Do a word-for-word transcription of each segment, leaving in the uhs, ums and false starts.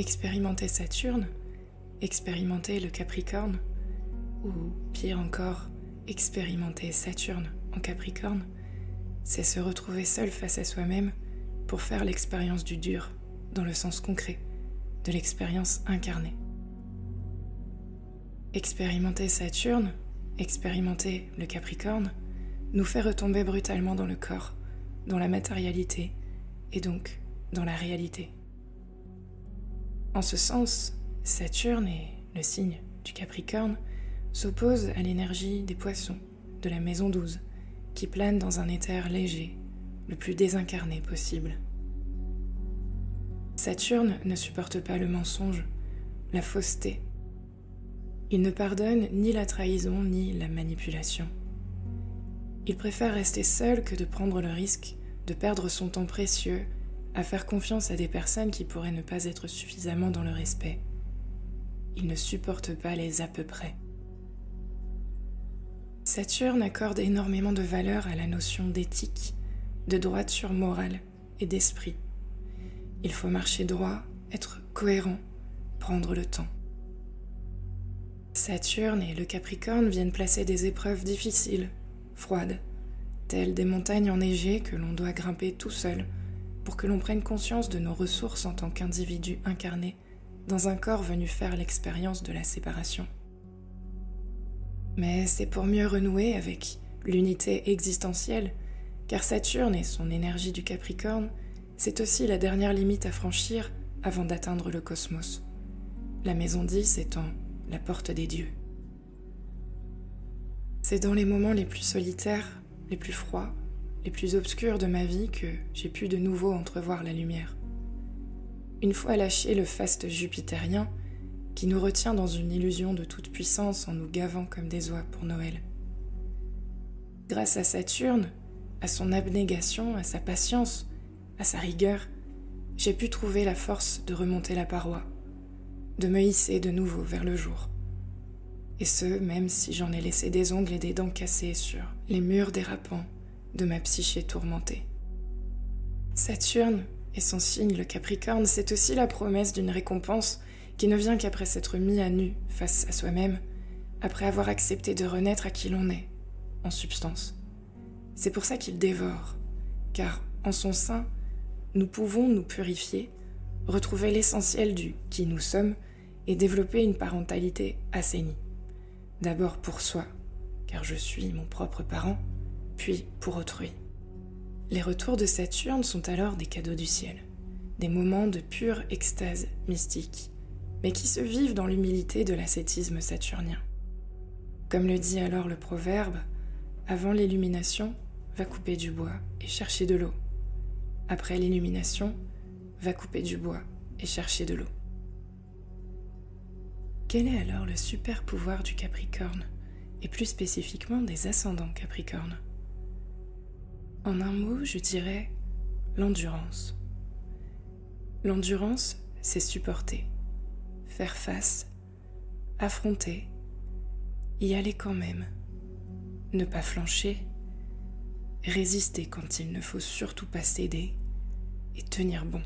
Expérimenter Saturne, expérimenter le Capricorne, ou pire encore, expérimenter Saturne en Capricorne, c'est se retrouver seul face à soi-même pour faire l'expérience du dur, dans le sens concret, de l'expérience incarnée. Expérimenter Saturne, expérimenter le Capricorne, nous fait retomber brutalement dans le corps, dans la matérialité, et donc dans la réalité. En ce sens, Saturne et le signe du Capricorne s'opposent à l'énergie des poissons de la maison douze, qui plane dans un éther léger, le plus désincarné possible. Saturne ne supporte pas le mensonge, la fausseté. Il ne pardonne ni la trahison ni la manipulation. Il préfère rester seul que de prendre le risque de perdre son temps précieux à faire confiance à des personnes qui pourraient ne pas être suffisamment dans le respect. Il ne supporte pas les à peu près. Saturne accorde énormément de valeur à la notion d'éthique, de droiture morale et d'esprit. Il faut marcher droit, être cohérent, prendre le temps. Saturne et le Capricorne viennent placer des épreuves difficiles, froides, telles des montagnes enneigées que l'on doit grimper tout seul pour que l'on prenne conscience de nos ressources en tant qu'individu incarné dans un corps venu faire l'expérience de la séparation. Mais c'est pour mieux renouer avec l'unité existentielle, car Saturne et son énergie du Capricorne, c'est aussi la dernière limite à franchir avant d'atteindre le cosmos, la maison dix étant la porte des dieux. C'est dans les moments les plus solitaires, les plus froids, les plus obscurs de ma vie que j'ai pu de nouveau entrevoir la lumière. Une fois lâché le faste jupitérien qui nous retient dans une illusion de toute puissance en nous gavant comme des oies pour Noël. Grâce à Saturne, à son abnégation, à sa patience, à sa rigueur, j'ai pu trouver la force de remonter la paroi, de me hisser de nouveau vers le jour. Et ce, même si j'en ai laissé des ongles et des dents cassés sur les murs dérapants de ma psyché tourmentée. Saturne et son signe, le Capricorne, c'est aussi la promesse d'une récompense qui ne vient qu'après s'être mis à nu face à soi-même, après avoir accepté de renaître à qui l'on est, en substance. C'est pour ça qu'il dévore, car en son sein, nous pouvons nous purifier, retrouver l'essentiel du qui nous sommes et développer une parentalité assainie. D'abord pour soi, car je suis mon propre parent, puis pour autrui. Les retours de Saturne sont alors des cadeaux du ciel, des moments de pure extase mystique, mais qui se vivent dans l'humilité de l'ascétisme saturnien. Comme le dit alors le proverbe, avant l'illumination, va couper du bois et chercher de l'eau. Après l'illumination, va couper du bois et chercher de l'eau. Quel est alors le super pouvoir du Capricorne, et plus spécifiquement des ascendants Capricorne? En un mot, je dirais l'endurance. L'endurance, c'est supporter, faire face, affronter, y aller quand même, ne pas flancher, résister quand il ne faut surtout pas céder et tenir bon.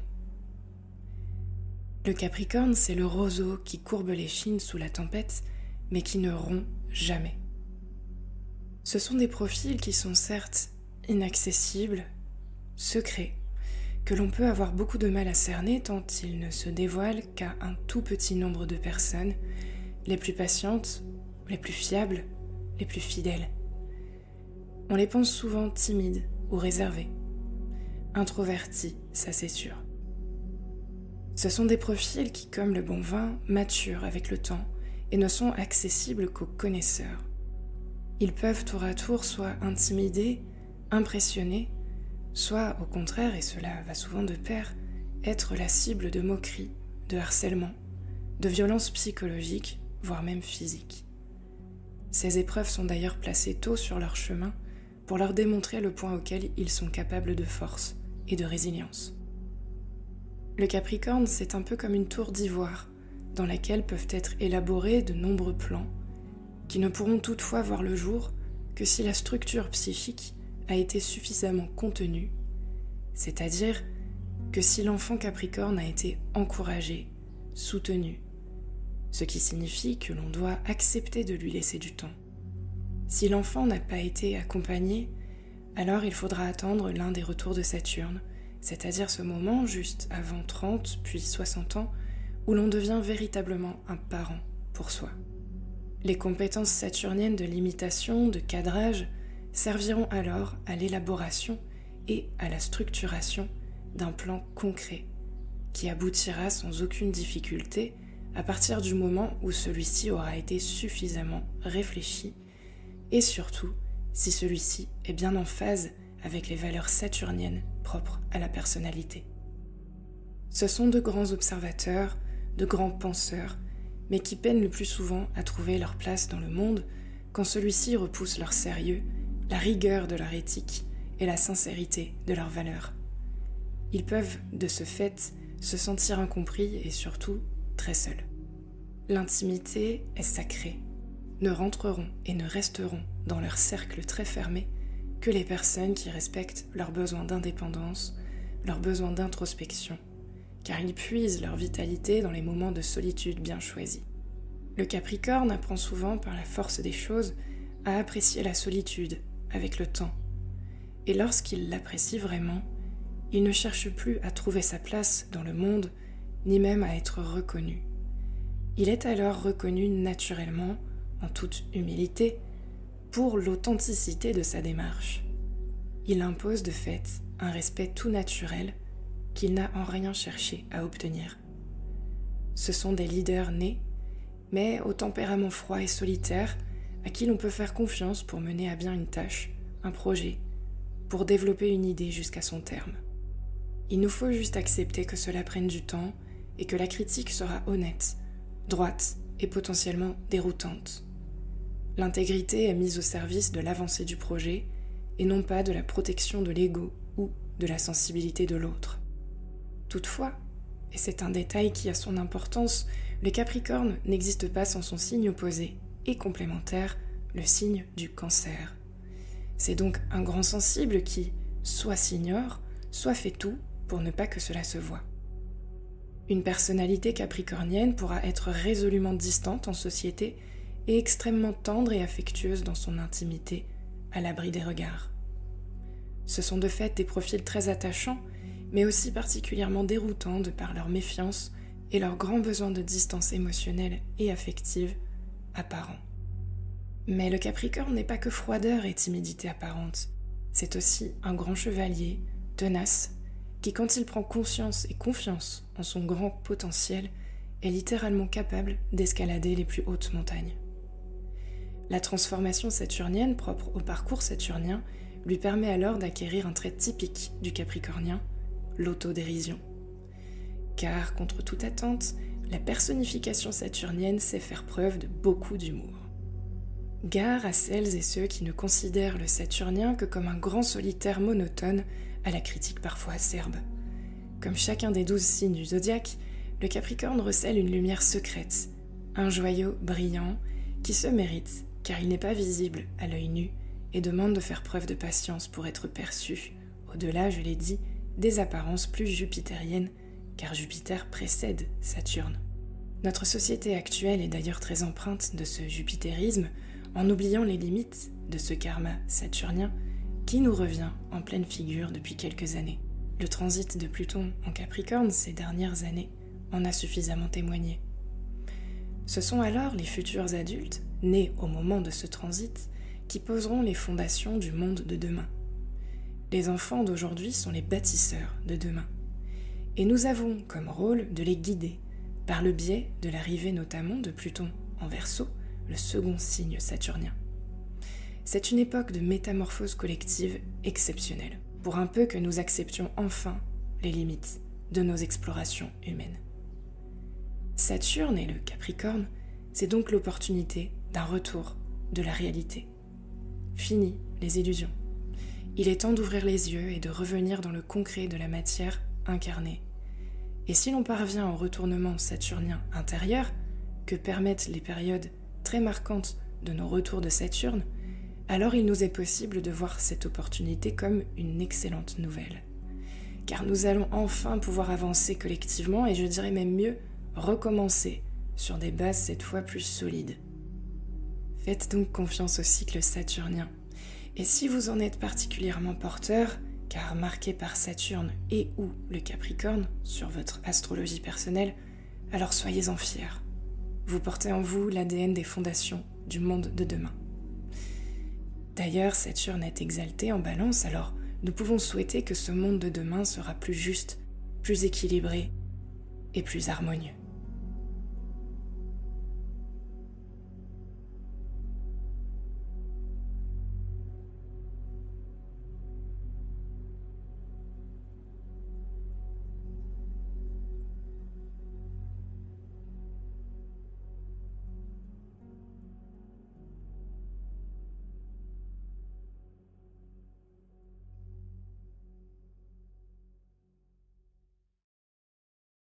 Le Capricorne, c'est le roseau qui courbe l'échine sous la tempête, mais qui ne rompt jamais. Ce sont des profils qui sont certes inaccessibles, secrets, que l'on peut avoir beaucoup de mal à cerner tant ils ne se dévoilent qu'à un tout petit nombre de personnes, les plus patientes, les plus fiables, les plus fidèles. On les pense souvent timides ou réservés, introvertis, ça c'est sûr. Ce sont des profils qui, comme le bon vin, maturent avec le temps et ne sont accessibles qu'aux connaisseurs. Ils peuvent tour à tour soit intimider, impressionner, soit au contraire, et cela va souvent de pair, être la cible de moqueries, de harcèlement, de violences psychologiques, voire même physiques. Ces épreuves sont d'ailleurs placées tôt sur leur chemin pour leur démontrer le point auquel ils sont capables de force et de résilience. Le Capricorne, c'est un peu comme une tour d'ivoire dans laquelle peuvent être élaborés de nombreux plans qui ne pourront toutefois voir le jour que si la structure psychique a été suffisamment contenue, c'est-à-dire que si l'enfant Capricorne a été encouragé, soutenu, ce qui signifie que l'on doit accepter de lui laisser du temps. Si l'enfant n'a pas été accompagné, alors il faudra attendre l'un des retours de Saturne, c'est-à-dire ce moment juste avant trente puis soixante ans où l'on devient véritablement un parent pour soi. Les compétences saturniennes de l'imitation, de cadrage, serviront alors à l'élaboration et à la structuration d'un plan concret qui aboutira sans aucune difficulté à partir du moment où celui-ci aura été suffisamment réfléchi et surtout si celui-ci est bien en phase avec les valeurs saturniennes propres à la personnalité. Ce sont de grands observateurs, de grands penseurs, mais qui peinent le plus souvent à trouver leur place dans le monde quand celui-ci repousse leur sérieux, la rigueur de leur éthique et la sincérité de leurs valeurs. Ils peuvent, de ce fait, se sentir incompris et surtout très seuls. L'intimité est sacrée. Ne rentreront et ne resteront dans leur cercle très fermé que les personnes qui respectent leurs besoins d'indépendance, leurs besoins d'introspection, car ils puisent leur vitalité dans les moments de solitude bien choisis. Le Capricorne apprend souvent par la force des choses à apprécier la solitude avec le temps. Et lorsqu'il l'apprécie vraiment, il ne cherche plus à trouver sa place dans le monde, ni même à être reconnu. Il est alors reconnu naturellement, en toute humilité, pour l'authenticité de sa démarche. Il impose de fait un respect tout naturel qu'il n'a en rien cherché à obtenir. Ce sont des leaders nés, mais au tempérament froid et solitaire, à qui l'on peut faire confiance pour mener à bien une tâche, un projet, pour développer une idée jusqu'à son terme. Il nous faut juste accepter que cela prenne du temps et que la critique sera honnête, droite et potentiellement déroutante. L'intégrité est mise au service de l'avancée du projet et non pas de la protection de l'ego ou de la sensibilité de l'autre. Toutefois, et c'est un détail qui a son importance, le Capricorne n'existe pas sans son signe opposé et complémentaire, le signe du Cancer. C'est donc un grand sensible qui soit s'ignore, soit fait tout pour ne pas que cela se voie. Une personnalité capricornienne pourra être résolument distante en société et extrêmement tendre et affectueuse dans son intimité, à l'abri des regards. Ce sont de fait des profils très attachants, mais aussi particulièrement déroutants de par leur méfiance et leur grand besoin de distance émotionnelle et affective apparent. Mais le Capricorne n'est pas que froideur et timidité apparente, c'est aussi un grand chevalier, tenace, qui quand il prend conscience et confiance en son grand potentiel, est littéralement capable d'escalader les plus hautes montagnes. La transformation saturnienne propre au parcours saturnien lui permet alors d'acquérir un trait typique du Capricornien, l'autodérision. Car, contre toute attente, la personnification saturnienne sait faire preuve de beaucoup d'humour. Gare à celles et ceux qui ne considèrent le Saturnien que comme un grand solitaire monotone à la critique parfois acerbe. Comme chacun des douze signes du zodiaque, le Capricorne recèle une lumière secrète, un joyau brillant qui se mérite car il n'est pas visible à l'œil nu et demande de faire preuve de patience pour être perçu, au-delà, je l'ai dit, des apparences plus jupitériennes, car Jupiter précède Saturne. Notre société actuelle est d'ailleurs très empreinte de ce jupitérisme, en oubliant les limites de ce karma saturnien qui nous revient en pleine figure depuis quelques années. Le transit de Pluton en Capricorne ces dernières années en a suffisamment témoigné. Ce sont alors les futurs adultes, nés au moment de ce transit, qui poseront les fondations du monde de demain. Les enfants d'aujourd'hui sont les bâtisseurs de demain. Et nous avons comme rôle de les guider, par le biais de l'arrivée notamment de Pluton en Verseau, le second signe saturnien. C'est une époque de métamorphose collective exceptionnelle, pour un peu que nous acceptions enfin les limites de nos explorations humaines. Saturne et le Capricorne, c'est donc l'opportunité d'un retour de la réalité. Fini les illusions. Il est temps d'ouvrir les yeux et de revenir dans le concret de la matière incarnée. Et si l'on parvient au retournement saturnien intérieur, que permettent les périodes très marquantes de nos retours de Saturne, alors il nous est possible de voir cette opportunité comme une excellente nouvelle. Car nous allons enfin pouvoir avancer collectivement, et je dirais même mieux, recommencer sur des bases cette fois plus solides. Faites donc confiance au cycle saturnien. Et si vous en êtes particulièrement porteur, car marqué par Saturne et ou le Capricorne sur votre astrologie personnelle, alors soyez-en fiers. Vous portez en vous l'A D N des fondations du monde de demain. D'ailleurs, Saturne est exalté en Balance, alors nous pouvons souhaiter que ce monde de demain sera plus juste, plus équilibré et plus harmonieux.